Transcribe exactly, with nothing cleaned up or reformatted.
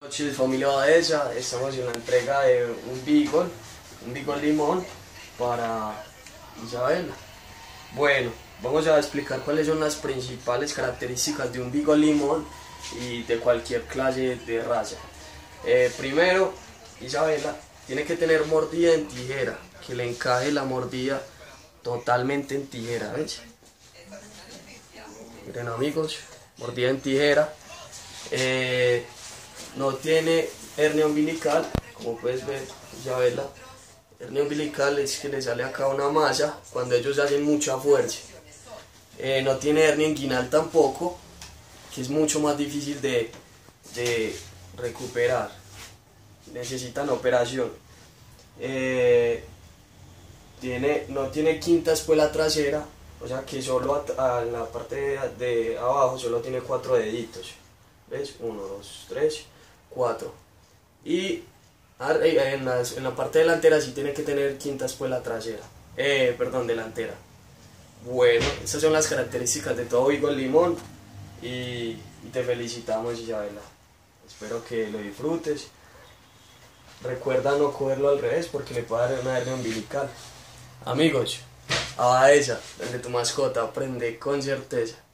Noches, familia Baeza, estamos en la entrega de un Beagle, un Beagle limón para Isabela. Bueno, vamos a explicar cuáles son las principales características de un Beagle limón y de cualquier clase de raza. Eh, primero, Isabela tiene que tener mordida en tijera, que le encaje la mordida totalmente en tijera, ¿ves? Miren amigos, mordida en tijera. Eh, no tiene hernia umbilical, como puedes ver, Isabela. Hernia umbilical es que le sale acá una masa cuando ellos hacen mucha fuerza. Eh, no tiene hernia inguinal tampoco, que es mucho más difícil de, de recuperar. Necesitan operación. Eh, tiene, no tiene quinta espuela trasera, o sea que solo a, a la parte de, de abajo solo tiene cuatro deditos. ¿Ves? Uno, dos, tres, cuatro. Y en la, en la parte delantera sí tiene que tener quinta espuela trasera. Eh, perdón, delantera. Bueno, estas son las características de todo Beagle limón. Y, y te felicitamos, Isabela. Espero que lo disfrutes. Recuerda no cogerlo al revés porque le puede dar una hernia umbilical. Amigos, a esa, donde tu mascota aprende con certeza.